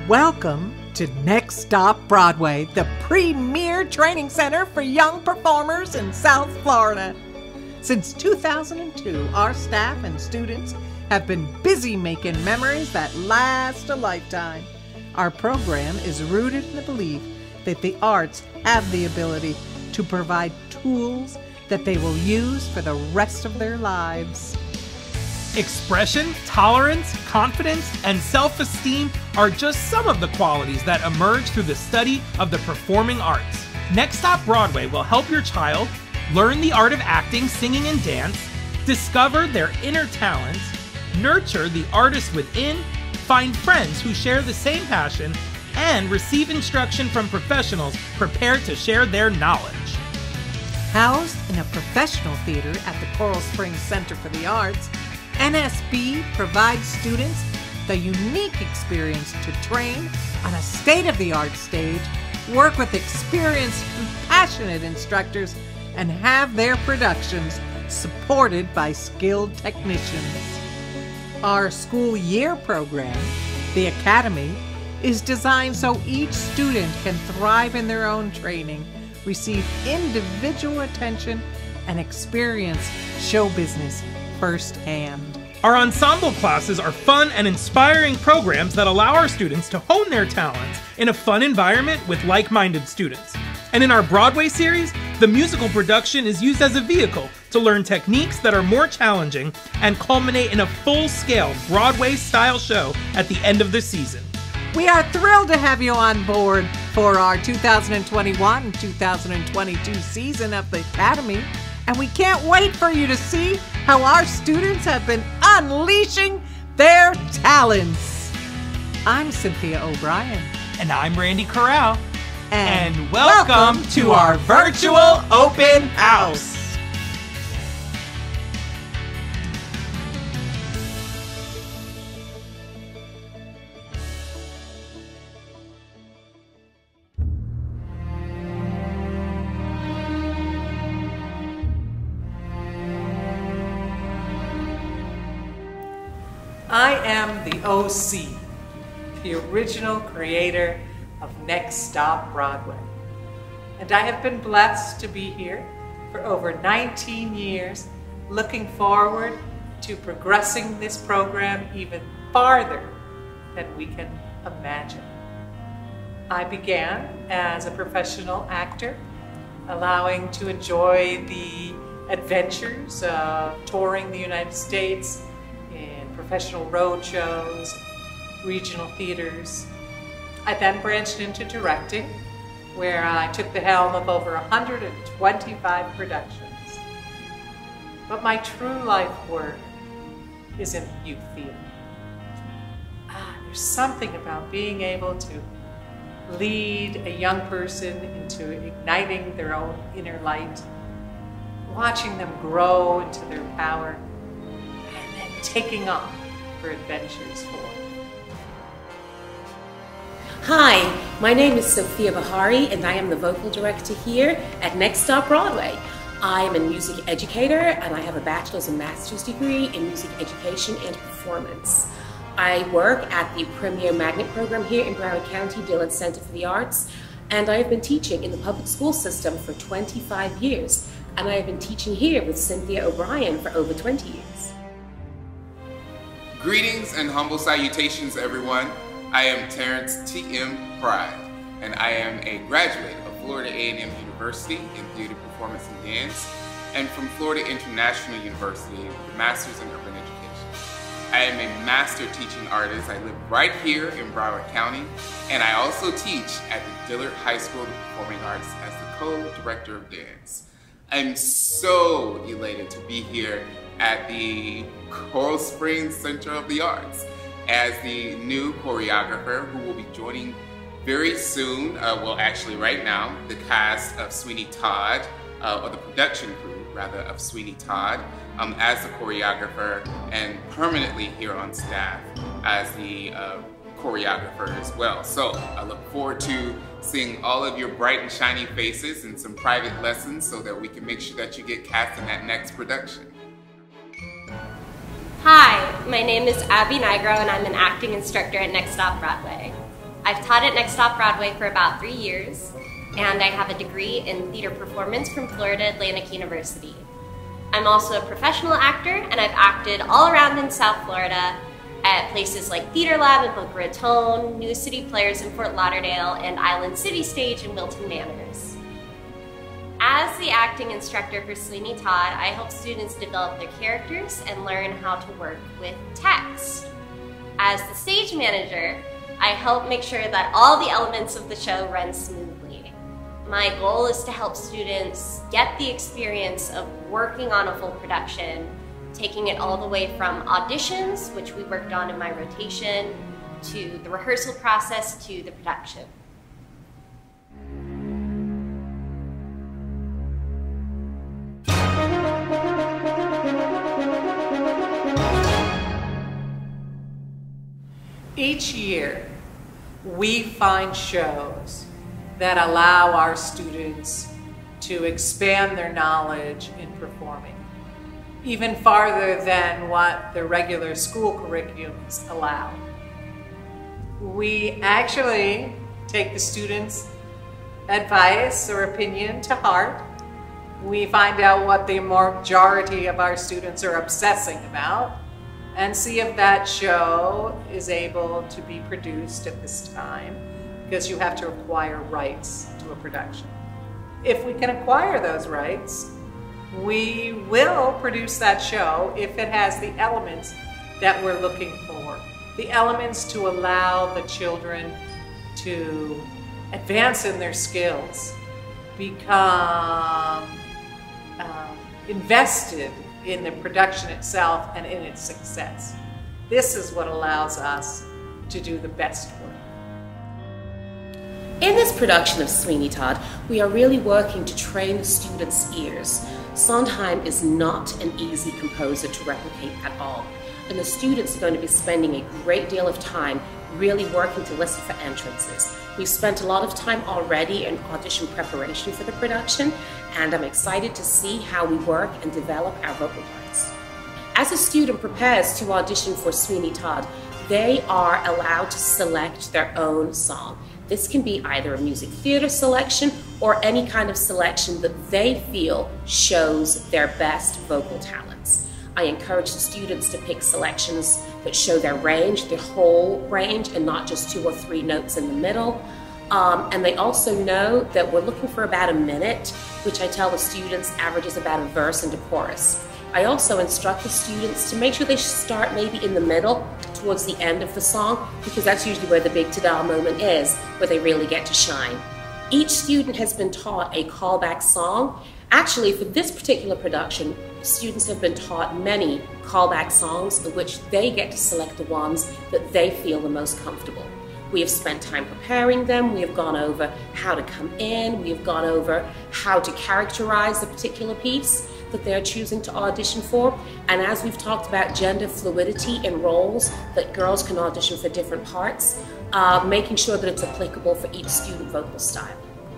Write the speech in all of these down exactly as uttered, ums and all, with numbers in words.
Welcome to Next Stop Broadway, the premier training center for young performers in South Florida. Since two thousand two, our staff and students have been busy making memories that last a lifetime. Our program is rooted in the belief that the arts have the ability to provide tools that they will use for the rest of their lives. Expression, tolerance, confidence, and self-esteem are just some of the qualities that emerge through the study of the performing arts. Next Stop Broadway will help your child learn the art of acting, singing, and dance, discover their inner talents, nurture the artist within, find friends who share the same passion, and receive instruction from professionals prepared to share their knowledge. Housed in a professional theater at the Coral Springs Center for the Arts, N S B provides students the unique experience to train on a state-of-the-art stage, work with experienced and passionate instructors, and have their productions supported by skilled technicians. Our school year program, the Academy, is designed so each student can thrive in their own training, receive individual attention, and experience show business firsthand. Our ensemble classes are fun and inspiring programs that allow our students to hone their talents in a fun environment with like-minded students. And in our Broadway series, the musical production is used as a vehicle to learn techniques that are more challenging and culminate in a full-scale Broadway-style show at the end of the season. We are thrilled to have you on board for our two thousand twenty-one two thousand twenty-two season of the Academy, and we can't wait for you to see how our students have been unleashing their talents. I'm Cynthia O'Brien. And I'm Randy Corral. And, and welcome, welcome to our virtual open house. I am the O C, the original creator of Next Stop Broadway. And I have been blessed to be here for over nineteen years, looking forward to progressing this program even farther than we can imagine. I began as a professional actor, allowing to enjoy the adventures of touring the United States in professional road shows, regional theaters. I then branched into directing, where I took the helm of over one hundred twenty-five productions. But my true life work is in youth theater. Ah, there's something about being able to lead a young person into igniting their own inner light, watching them grow into their power, and then taking off for adventures forward. Hi, my name is Sophia Bahari and I am the vocal director here at Next Stop Broadway. I am a music educator and I have a bachelor's and master's degree in music education and performance. I work at the Premier Magnet program here in Broward County, Dillon Center for the Arts, and I have been teaching in the public school system for twenty-five years, and I have been teaching here with Cynthia O'Brien for over twenty years. Greetings and humble salutations, everyone. I am Terrence T M Pride, and I am a graduate of Florida A and M University in Theater Performance and Dance, and from Florida International University with a Master's in Urban Education. I am a master teaching artist. I live right here in Broward County, and I also teach at the Dillard High School of Performing Arts as the co-director of dance. I'm so elated to be here at the Coral Springs Center of the Arts as the new choreographer who will be joining very soon, uh, well actually right now, the cast of Sweeney Todd, uh, or the production crew rather of Sweeney Todd, um, as the choreographer and permanently here on staff as the uh, choreographer as well. So I look forward to seeing all of your bright and shiny faces and some private lessons so that we can make sure that you get cast in that next production. Hi, my name is Abby Nigro and I'm an acting instructor at Next Stop Broadway. I've taught at Next Stop Broadway for about three years, and I have a degree in theater performance from Florida Atlantic University. I'm also a professional actor, and I've acted all around in South Florida at places like Theater Lab in Boca Raton, New City Players in Fort Lauderdale, and Island City Stage in Wilton Manors. As the acting instructor for Sweeney Todd, I help students develop their characters and learn how to work with text. As the stage manager, I help make sure that all the elements of the show run smoothly. My goal is to help students get the experience of working on a full production, taking it all the way from auditions, which we worked on in my rotation, to the rehearsal process, to the production. Each year, we find shows that allow our students to expand their knowledge in performing, even farther than what the regular school curriculums allow. We actually take the students' advice or opinion to heart. We find out what the majority of our students are obsessing about and see if that show is able to be produced at this time, because you have to acquire rights to a production. If we can acquire those rights, we will produce that show if it has the elements that we're looking for. The elements to allow the children to advance in their skills, become um, invested in the production itself and in its success. This is what allows us to do the best work. In this production of Sweeney Todd, we are really working to train the students' ears. Sondheim is not an easy composer to replicate at all, and the students are going to be spending a great deal of time really working to listen for entrances. We've spent a lot of time already in audition preparation for the production, and I'm excited to see how we work and develop our vocal parts. As a student prepares to audition for Sweeney Todd, they are allowed to select their own song. This can be either a music theater selection or any kind of selection that they feel shows their best vocal talents. I encourage the students to pick selections that show their range, their whole range, and not just two or three notes in the middle. Um, and they also know that we're looking for about a minute, which I tell the students averages about a verse and a chorus. I also instruct the students to make sure they start maybe in the middle, towards the end of the song, because that's usually where the big ta-da moment is, where they really get to shine. Each student has been taught a callback song. Actually, for this particular production, students have been taught many callback songs, of which they get to select the ones that they feel the most comfortable. We have spent time preparing them, we have gone over how to come in, we have gone over how to characterize the particular piece that they're choosing to audition for, and as we've talked about gender fluidity in roles, that girls can audition for different parts, uh, making sure that it's applicable for each student vocal style.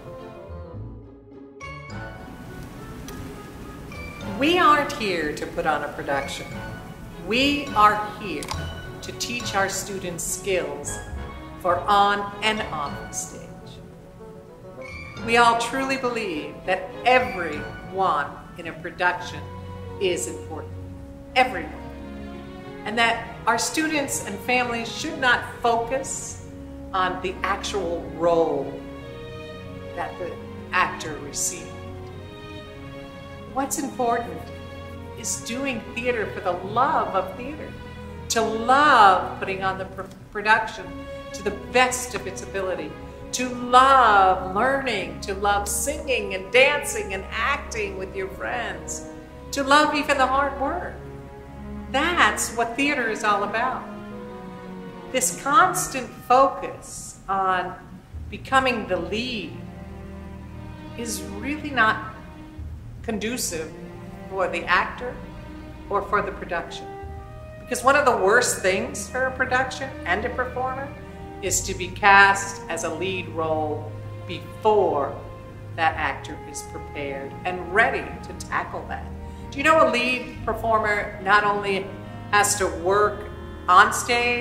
We aren't here to put on a production. We are here to teach our students skills for on and off the stage. We all truly believe that everyone in a production is important. Everyone. And that our students and families should not focus on the actual role that the actor received. What's important is doing theater for the love of theater, to love putting on the production to the best of its ability, to love learning, to love singing and dancing and acting with your friends, to love even the hard work. That's what theater is all about. This constant focus on becoming the lead is really not conducive for the actor or for the production. Because one of the worst things for a production and a performer is to be cast as a lead role before that actor is prepared and ready to tackle that. Do you know a lead performer not only has to work on stage,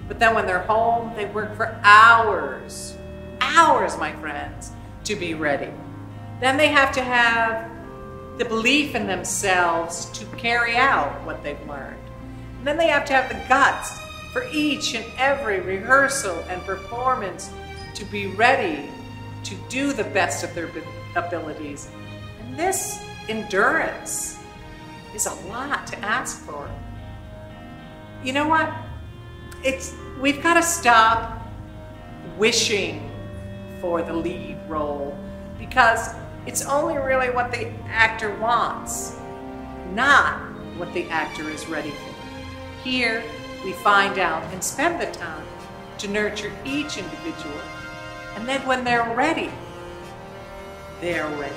But then when they're home, they work for hours, hours, my friends, to be ready. Then they have to have the belief in themselves to carry out what they've learned. And then they have to have the guts for each and every rehearsal and performance to be ready to do the best of their abilities. And this endurance is a lot to ask for. You know what? It's, we've got to stop wishing for the lead role, because it's only really what the actor wants, not what the actor is ready for. Here, we find out and spend the time to nurture each individual, and then when they're ready, they're ready.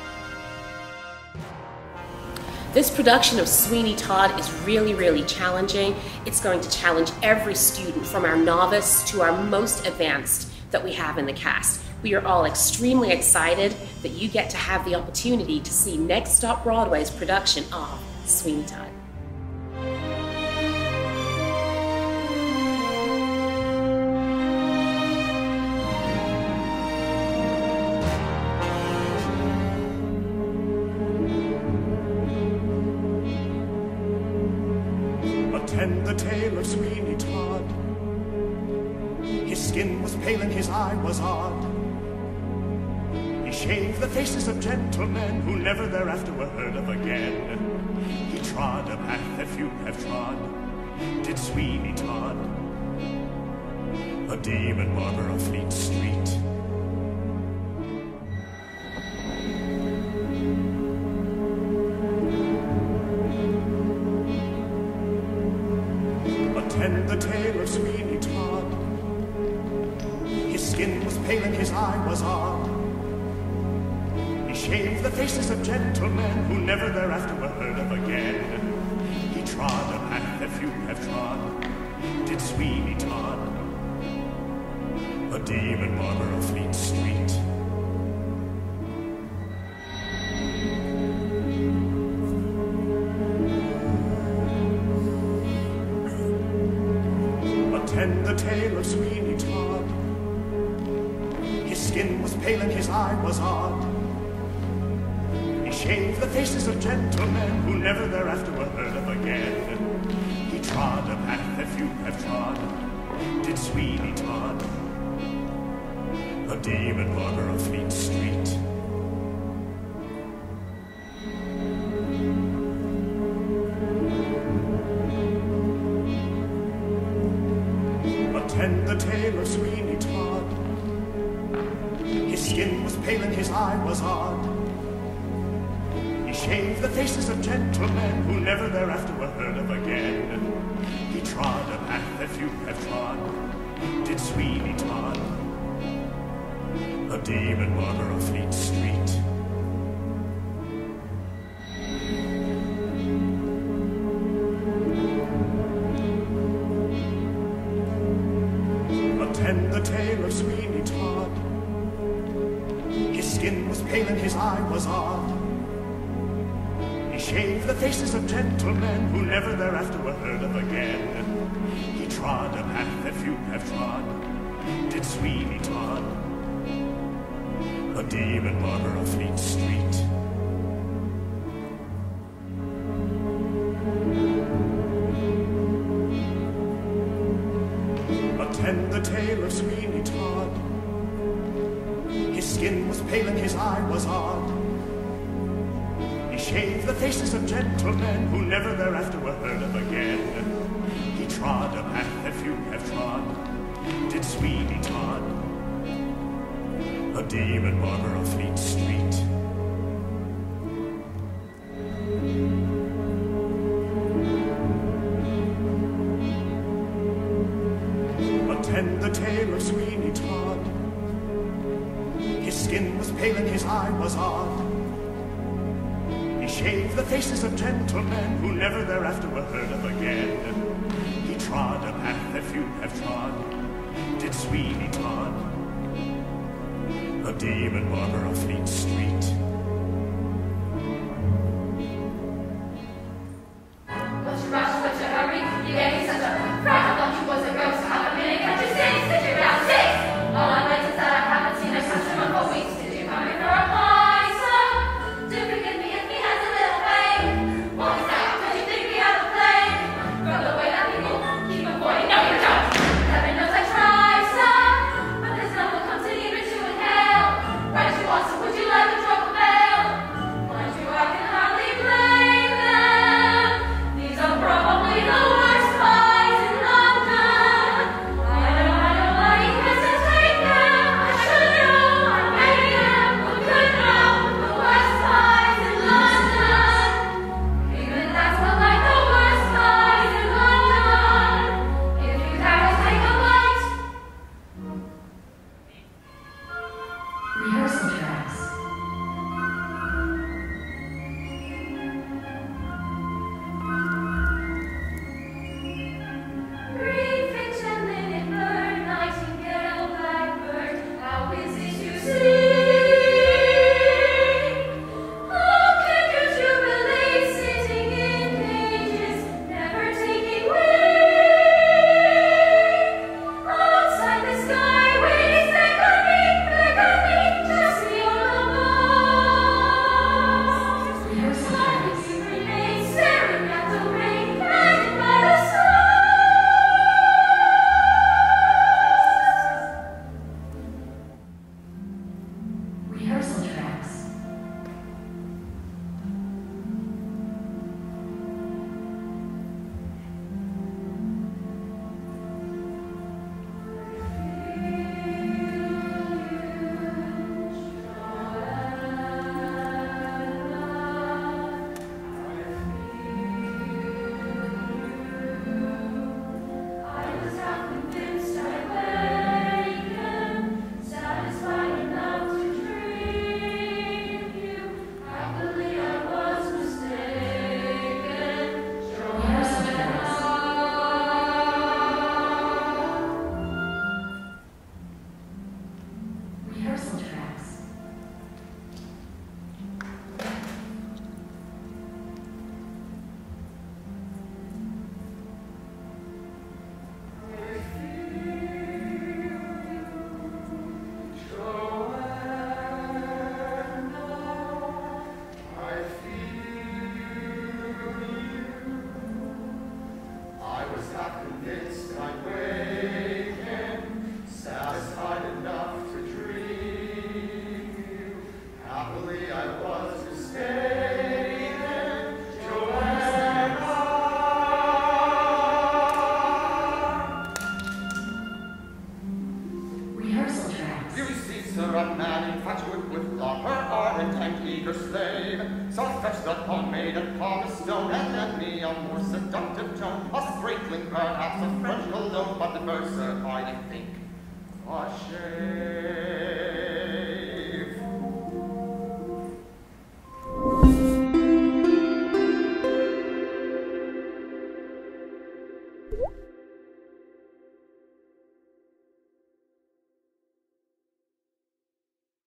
This production of Sweeney Todd is really, really challenging. It's going to challenge every student, from our novice to our most advanced that we have in the cast. We are all extremely excited that you get to have the opportunity to see Next Stop Broadway's production of Sweeney Todd. Attend the tale of Sweeney Todd. His skin was pale and his eye was odd. He shaved the faces of gentlemen who never thereafter were heard of again. He trod a path that few have trod, did Sweeney Todd, a demon barber of Fleet Street. Attend the tale of Sweeney Todd. His skin was pale and his eye was odd. He shaved the faces of gentlemen who never thereafter were heard of again. He trod a path that few have trod, did Sweeney Todd, a demon barber of Fleet Street. Attend the tale of Sweeney Todd. His skin was pale and his eye was odd. He shaved the faces of gentlemen who never thereafter were heard of again. He trod a path that few have trod, did Sweeney Todd, a demon barber of Fleet Street. Attend the tale of Sweeney Todd. His skin was pale and his eye was odd. He shaved the faces of gentlemen who never thereafter were heard of again. He trod a path that few have trod, did Sweeney Todd, a demon barber of Fleet Street. Attend the tale of Sweeney Todd. His skin was pale and his eye was odd. He shaved the faces of gentlemen who never thereafter were heard of again. He trod a path that few have trod, did Sweeney Todd, a demon barber of Fleet Street. Attend the tale of Sweeney Todd. His skin was pale and his eye was odd. He shaved the faces of gentlemen who never thereafter were heard of again. He trod a path that few have trod, did Sweeney Todd, a demon barber of Fleet Street. Attend the tale of Sweeney Todd. His skin was pale and his eye was odd. He shaved the faces of gentlemen who never thereafter were heard of again. He trod a path that few have trod, did Sweeney Todd, a demon barber of Fleet Street. But you rush, but you hurry, you gave me such a fright, I thought you was a ghost. seducer, a man infatuate with love, her ardent and eager slave. So fetch the pomade and palm stone, and lend me a more seductive tone, a sprinkling perhaps of French cologne, but the verser, I think, a shave.